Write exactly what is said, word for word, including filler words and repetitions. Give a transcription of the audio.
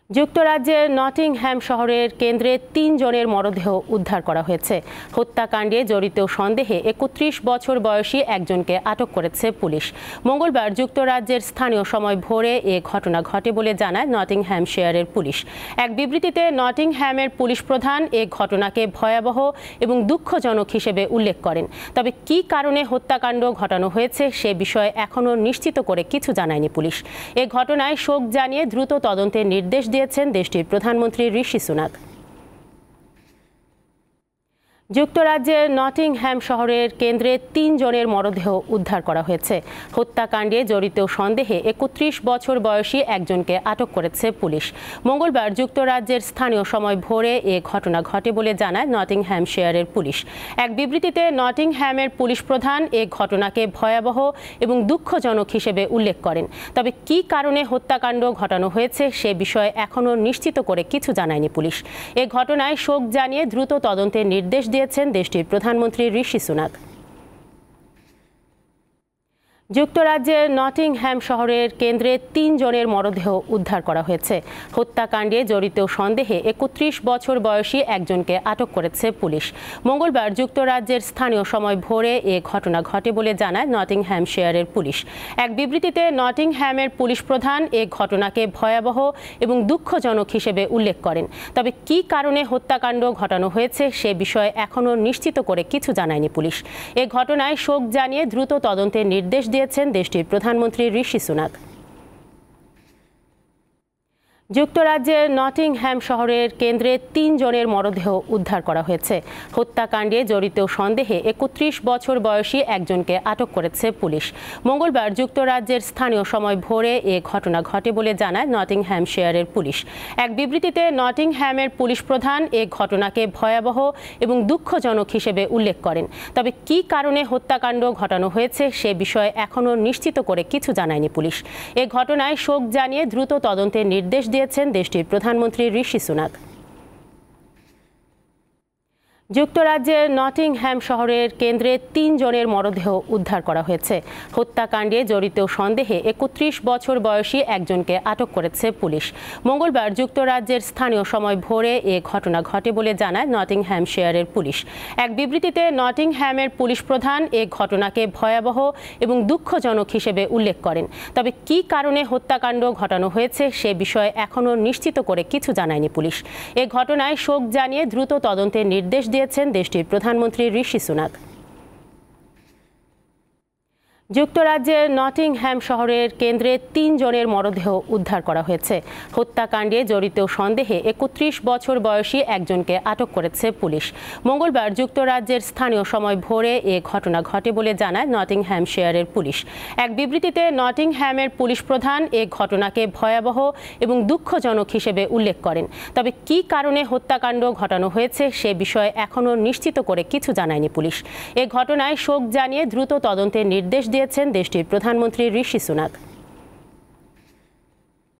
যুক্তরাজ্যের নটিংহ্যাম শহরের কেন্দ্রে তিন জনের মরদেহ উদ্ধার করা হয়েছে। হত্যাকাণ্ডে জড়িত সন্দেহে একত্রিশ বছর বয়সী একজনকে আটক করেছে পুলিশ। মঙ্গলবার যুক্তরাজ্যের স্থানীয় সময় ভোরে এ ঘটনা ঘটে বলে জানায় নটিংহ্যামশায়ারের পুলিশ। এক বিবৃতিতে নটিংহ্যামের পুলিশ প্রধান এ ঘটনাকে ভয়াবহ এবং দুঃখজনক হিসেবে উল্লেখ করেন। তবে কী কারণে হত্যাকাণ্ড ঘটানো হয়েছে সে বিষয়ে এখনও নিশ্চিত করে কিছু জানায়নি পুলিশ। এ ঘটনায় শোক জানিয়ে দ্রুত তদন্তের নির্দেশ দিয়েছেন দেশটির প্রধানমন্ত্রী ঋষি সুনাক। যুক্তরাজ্যের নটিংহ্যাম শহরের কেন্দ্রে তিন জনের মরদেহ উদ্ধার করা হয়েছে। হত্যাকাণ্ডে জড়িত সন্দেহে একত্রিশ বছর বয়সী একজনকে আটক করেছে পুলিশ। মঙ্গলবার যুক্তরাজ্যের স্থানীয় সময় ভোরে এ ঘটনা ঘটে বলে জানায় নটিংহ্যামশায়ারের পুলিশ। এক বিবৃতিতে নটিংহ্যামের পুলিশ প্রধান এ ঘটনাকে ভয়াবহ এবং দুঃখজনক হিসেবে উল্লেখ করেন। তবে কী কারণে হত্যাকাণ্ড ঘটানো হয়েছে সে বিষয়ে এখনও নিশ্চিত করে কিছু জানায়নি পুলিশ। এ ঘটনায় শোক জানিয়ে দ্রুত তদন্তের নির্দেশ দিয়েছেন দেশটির প্রধানমন্ত্রী ঋষি সুনাক। যুক্তরাজ্যের নটিংহ্যাম শহরের কেন্দ্রে তিন জনের মরদেহ উদ্ধার করা হয়েছে। হত্যাকাণ্ডে জড়িত সন্দেহে একত্রিশ বছর বয়সী একজনকে আটক করেছে পুলিশ। মঙ্গলবার যুক্তরাজ্যের স্থানীয় সময় ভোরে এ ঘটনা ঘটে বলে জানায় নটিংহ্যামশায়ারের পুলিশ। এক বিবৃতিতে নটিংহ্যামের পুলিশ প্রধান এ ঘটনাকে ভয়াবহ এবং দুঃখজনক হিসেবে উল্লেখ করেন। তবে কী কারণে হত্যাকাণ্ড ঘটানো হয়েছে সে বিষয়ে এখনও নিশ্চিত করে কিছু জানায়নি পুলিশ। এ ঘটনায় শোক জানিয়ে দ্রুত তদন্তের নির্দেশ দিয়েছেন দেশটির প্রধানমন্ত্রী ঋষি সুনাক। যুক্তরাজ্যের নটিংহ্যাম শহরের কেন্দ্রে তিন জনের মরদেহ উদ্ধার করা হয়েছে। হত্যাকাণ্ডে জড়িত সন্দেহে একত্রিশ বছর বয়সী একজনকে আটক করেছে পুলিশ। মঙ্গলবার যুক্তরাজ্যের স্থানীয় সময় ভোরে এ ঘটনা ঘটে বলে জানায় নটিংহ্যামশায়ারের পুলিশ। এক বিবৃতিতে নটিংহ্যামের পুলিশ প্রধান এ ঘটনাকে ভয়াবহ এবং দুঃখজনক হিসেবে উল্লেখ করেন। তবে কী কারণে হত্যাকাণ্ড ঘটানো হয়েছে সে বিষয়ে এখনও নিশ্চিত করে কিছু জানায়নি পুলিশ। এ ঘটনায় শোক জানিয়ে দ্রুত তদন্তের নির্দেশ দিয়েছেন দেশটির প্রধানমন্ত্রী ঋষি সুনাক। যুক্তরাজ্যের নটিংহ্যাম শহরের কেন্দ্রে তিন জনের মরদেহ উদ্ধার করা হয়েছে। হত্যাকাণ্ডে জড়িত সন্দেহে একত্রিশ বছর বয়সী একজনকে আটক করেছে পুলিশ। মঙ্গলবার যুক্তরাজ্যের স্থানীয় সময় ভোরে এ ঘটনা ঘটে বলে জানায় নটিংহ্যামশায়ারের পুলিশ। এক বিবৃতিতে নটিংহ্যামের পুলিশ প্রধান এ ঘটনাকে ভয়াবহ এবং দুঃখজনক হিসেবে উল্লেখ করেন। তবে কী কারণে হত্যাকাণ্ড ঘটানো হয়েছে সে বিষয়ে এখনও নিশ্চিত করে কিছু জানায়নি পুলিশ। এ ঘটনায় শোক জানিয়ে দ্রুত তদন্তের নির্দেশ দিয়েছেন দেশটির প্রধানমন্ত্রী ঋষি সুনাক। যুক্তরাজ্যের নটিংহ্যাম শহরের কেন্দ্রে তিন জনের মরদেহ উদ্ধার করা হয়েছে। হত্যাকাণ্ডে জড়িত সন্দেহে একত্রিশ বছর বয়সী একজনকে আটক করেছে পুলিশ। মঙ্গলবার যুক্তরাজ্যের স্থানীয় সময় ভোরে এ ঘটনা ঘটে বলে জানায় নটিংহ্যামশায়ারের পুলিশ। এক বিবৃতিতে নটিংহ্যামের পুলিশ প্রধান এ ঘটনাকে ভয়াবহ এবং দুঃখজনক হিসেবে উল্লেখ করেন। তবে কী কারণে হত্যাকাণ্ড ঘটানো হয়েছে সে বিষয়ে এখনও নিশ্চিত করে কিছু জানায়নি পুলিশ। এ ঘটনায় শোক জানিয়ে দ্রুত তদন্তের নির্দেশ দিয়েছেন দেশটির প্রধানমন্ত্রী ঋষি সুনাক।